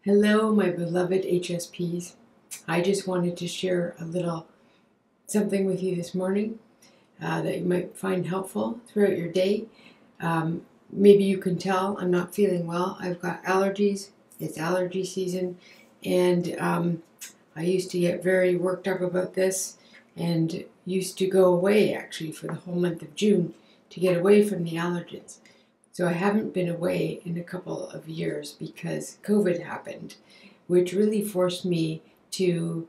Hello, my beloved HSPs. I just wanted to share a little something with you this morning that you might find helpful throughout your day. Maybe you can tell I'm not feeling well. I've got allergies. It's allergy season, and I used to get very worked up about this and used to go away actually for the whole month of June to get away from the allergens. So I haven't been away in a couple of years because COVID happened, which really forced me to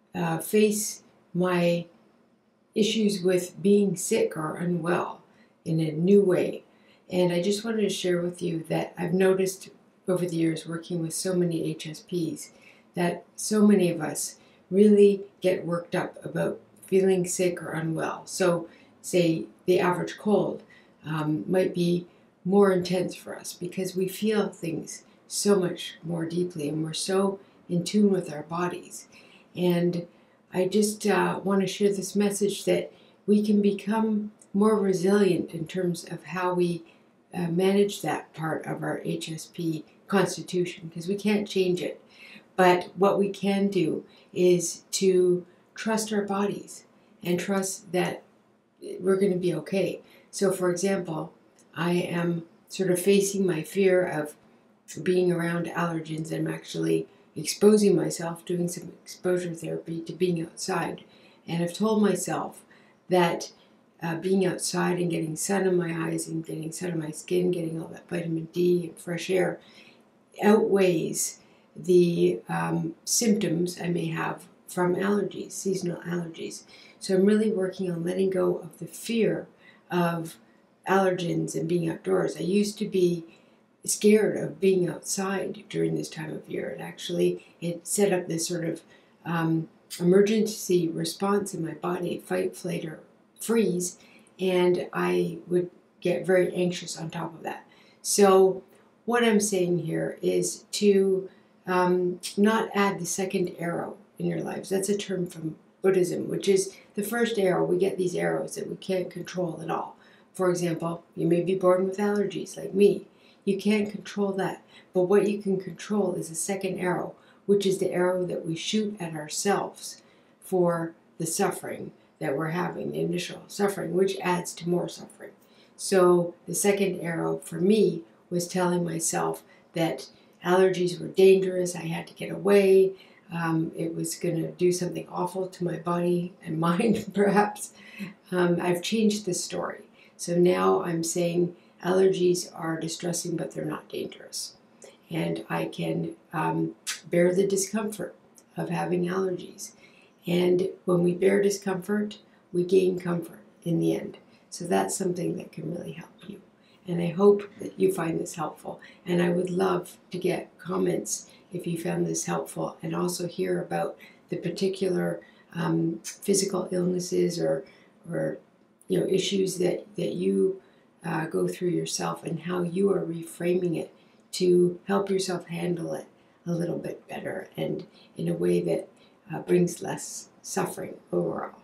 face my issues with being sick or unwell in a new way. And I just wanted to share with you that I've noticed over the years working with so many HSPs that so many of us really get worked up about feeling sick or unwell. So say the average cold might be more intense for us because we feel things so much more deeply and we're so in tune with our bodies. And I just want to share this message that we can become more resilient in terms of how we manage that part of our HSP constitution, because we can't change it. But what we can do is to trust our bodies and trust that we're going to be okay. So for example, I am sort of facing my fear of being around allergens. I'm actually exposing myself, doing some exposure therapy to being outside. And I've told myself that being outside and getting sun in my eyes and getting sun on my skin, getting all that vitamin D and fresh air outweighs the symptoms I may have from allergies, seasonal allergies. So I'm really working on letting go of the fear of allergens and being outdoors. I used to be scared of being outside during this time of year. It set up this sort of emergency response in my body, fight, flight, or freeze, and I would get very anxious on top of that. So what I'm saying here is to not add the second arrow in your lives. That's a term from Buddhism, which is the first arrow. We get these arrows that we can't control at all. For example, you may be born with allergies like me. You can't control that. But what you can control is the second arrow, which is the arrow that we shoot at ourselves for the suffering that we're having, the initial suffering, which adds to more suffering. So the second arrow for me was telling myself that allergies were dangerous. I had to get away. It was going to do something awful to my body and mind, perhaps. I've changed the story. So now I'm saying allergies are distressing, but they're not dangerous. And I can bear the discomfort of having allergies. And when we bear discomfort, we gain comfort in the end. So that's something that can really help you. And I hope that you find this helpful. And I would love to get comments if you found this helpful, and also hear about the particular physical illnesses or issues that you go through yourself, and how you are reframing it to help yourself handle it a little bit better and in a way that brings less suffering overall.